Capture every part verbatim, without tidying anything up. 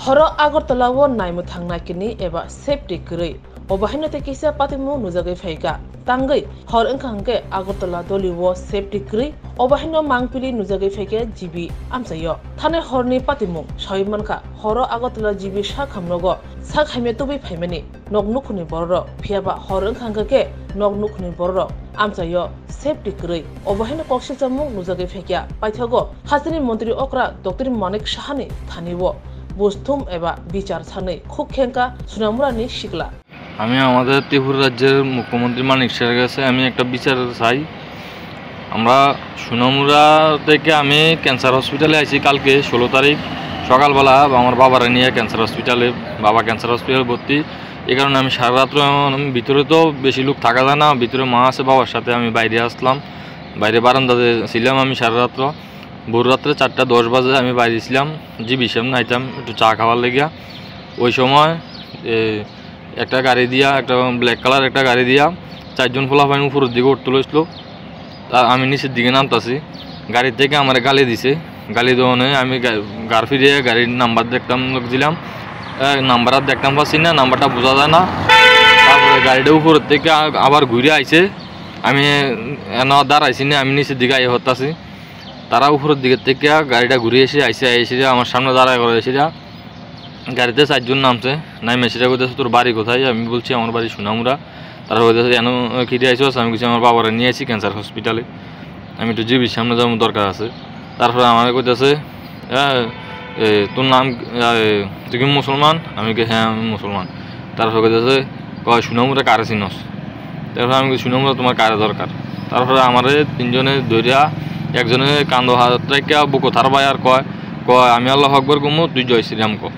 हर आगरतलाव नायमु थांनाय किनि एबा सेफ्टी गरै अबाहायनो ते किसा पातिमु नुजागै फायगा तांगै हर ओंखांगे आगरतला दलिव सेफ्टी गरै अबाहायनो मांपिलि नुजागै फायगे जिबि आमसायो थाने हरनि पातिमु सयमानखा हर आगरतला जिबि सा खामनगो सा खायमे तुबै फायमानि नगनुखुनि बर फियाबा हर ओंखांगे नगनुखुनि बर आमसायो सेफ्टी गरै अबाहायनो कक्सिजामु नुजागै फायगा पाइथागो हाजोनि मन्त्रि अक्रा डक्टर मानिक साहानि थानिवो बुस्थुम एबा বিচার সাनै খুবखेঙ্কা সুনামুরানি শিকলা আমি আমাদের ত্রিপুরা রাজ্যের মুখ্যমন্ত্রী মানিক স্যারের কাছে আমি একটা বিচার চাই। আমরা সুনামুরা থেকে আমি ক্যান্সার হসপিটালে আইছি কালকে ষোলো তারিখ সকালবেলা আমার বাবারা নিয়ে ক্যান্সার হসপিটালে বাবা ক্যান্সার হসপিটালে ভর্তি। এই কারণে আমি সারা রাত্র ভিতরে তো বেশি লোক থাকা যায় না, ভিতরে মা আছে বাবার সাথে আমি বাইরে আসলাম, বাইরে বারান্দাতে ছিলাম আমি সারা রাত্র। ভোর রাত্রে চারটা দশ বাজে আমি বাইরে ছিলাম জিবি সামনে আইতাম একটু চা খাওয়ার লেগিয়া। ওই সময় একটা গাড়ি দিয়া একটা ব্ল্যাক কালার একটা গাড়ি দিয়া চারজন ফলাফাইন উপরের দিকে উঠতে লইছিল। তা আমি নিচের দিকে নামতাছি, গাড়ি থেকে আমার গালি দিছে, গালি দেওয়ানে আমি গাড় ফিরিয়ে গাড়ির নাম্বার দেখতাম দিলাম, নাম্বার আর দেখতাম পাচ্ছি না, নাম্বারটা বোঝা যায় না। তারপরে গাড়িটা উপরের থেকে আবার ঘুরে আইছে, আমি এন দাঁড়াইছি না, আমি নিচের দিকে আই হতাছি। তারা উপরের দিকের থেকে গাড়িটা ঘুরে এসে আইসে এসে আমার সামনে দাঁড়ায় করে এসে গাড়িতে চারজন নামছে, নাই মেসিটা কইতেছে তোর বাড়ি কোথায়? আমি বলছি আমার বাড়ি সুনামুরা। তারা কইতেছে এন খিদে আইসো? আমি কিছু আমার বাবারা নিয়ে আসি ক্যান্সার হসপিটালে, আমি একটু জিবির সামনে যাওয়ার দরকার আছে। তারপরে আমার কইতেছে তোর নাম তুই কি মুসলমান? আমি কি হ্যাঁ আমি মুসলমান। তারপরে কইতেছে কয় সুনামুরা কারে চিনস? তারপরে আমি সুনামুরা তোমার কারে দরকার? তারপরে আমার তিনজনে ধরিয়া একজনে কান্দ হাত রেখা বুকো থার ভাই আর কয় কয় আমি আল্লাহ আকবর কমু, তুই জয় শ্রীরাম ক।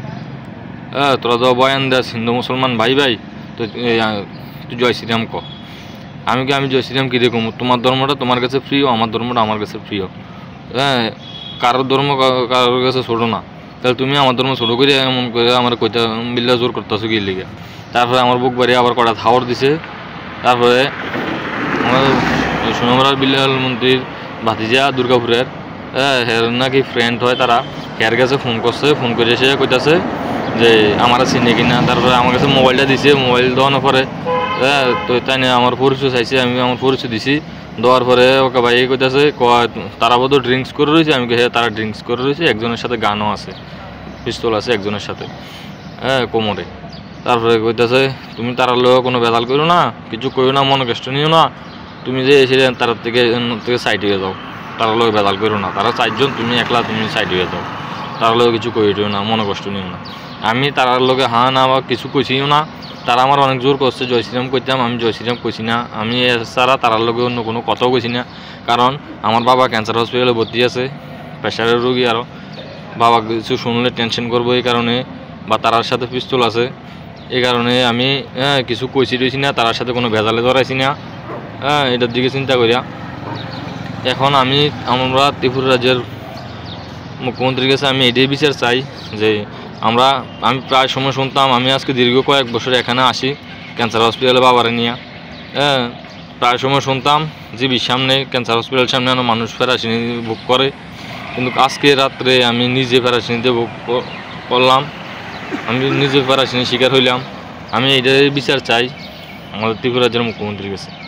হ্যাঁ তোরা তো বয়ান দেস হিন্দু মুসলমান ভাই ভাই, তো তুই জয় শ্রীরাম ক। আমি কি আমি জয় শ্রীরাম কী রে কমু? তোমার ধর্মটা তোমার কাছে প্রিয়, আমার ধর্মটা আমার কাছে প্রিয়। হ্যাঁ কারোর ধর্ম কারোর কাছে ছোটো না, তাহলে তুমি আমার ধর্ম ছোটো করে এমন করে আমার কইতা বিল্লা জোর করতেছো কি লিগে। তারপরে আমার বুক বাড়ি আবার কটা থাওয়ার দিছে। তারপরে আমার সুনামুরার বিল্লাল মন্ত্রীর ভাতিজা দুর্গাপুরের হের নাকি ফ্রেন্ড হয়, তারা হের কাছে ফোন করছে, ফোন করে এসে কইতাছে যে আমার চিনি কিনা। তারপরে আমার কাছে মোবাইলটা দিছে, মোবাইল দেওয়ানোর পরে হ্যাঁ তো তাই না আমার পরিচয় চাইছে, আমি আমার পরিচয় দিছি। দেওয়ার পরে ওকে ভাই কইতাছে কয় তারা বোধহয় ড্রিঙ্কস করে রয়েছে। আমি হ্যাঁ তারা ড্রিঙ্কস করে রয়েছে, একজনের সাথে গানও আছে, পিস্তল আছে একজনের সাথে হ্যাঁ কোমরে। তারপরে কইতাছে তুমি তারার লোক কোনো বেদাল করো না, কিছু করো না, মনে কষ্ট নিও না, তুমি যে এসে তার থেকে থেকে সাইড হয়ে যাও, তার লোক বেদাল করো না, তারা চারজন তুমি একলা তুমি সাইড হয়ে যাও, তার লোক কিছু কইও না, মনে কষ্ট নিও না। আমি তারার লোকে হ্যাঁ না বা কিছু কইছিও না, তারা আমার অনেক জোর করছে জয় শ্রীরাম কইতাম, আমি জয় শ্রীরাম কইছি না। আমি এছাড়া তারার লোকে অন্য কোনো কথাও কইছি না, কারণ আমার বাবা ক্যান্সার হসপিটালে ভর্তি আছে, প্রেশারের রোগী, আরও বাবা কিছু শুনলে টেনশন করবো এই কারণে, বা তারার সাথে পিস্তল আছে এই কারণে আমি হ্যাঁ কিছু কইছি রয়েছি না, তারার সাথে কোনো ভেজালে ধরাইছি না। হ্যাঁ এটার দিকে চিন্তা করিয়া এখন আমি আমরা ত্রিপুরা রাজ্যের মুখ্যমন্ত্রীর কাছে আমি এটাই বিচার চাই যে আমরা আমি প্রায় সময় শুনতাম, আমি আজকে দীর্ঘ কয়েক বছর এখানে আসি ক্যান্সার হসপিটালে বাবারে নিয়ে, হ্যাঁ প্রায় সময় শুনতাম জিবির সামনে ক্যান্সার হসপিটাল সামনে আনো মানুষ ফেরাসিনি বুক করে, কিন্তু আজকে রাত্রে আমি নিজে ফেরাসিনিতে বুক করলাম, আমি নিজে ফেরাসিনি শিকার হইলাম। আমি এটাই বিচার চাই আমাদের ত্রিপুরা রাজ্যের মুখ্যমন্ত্রীর কাছে।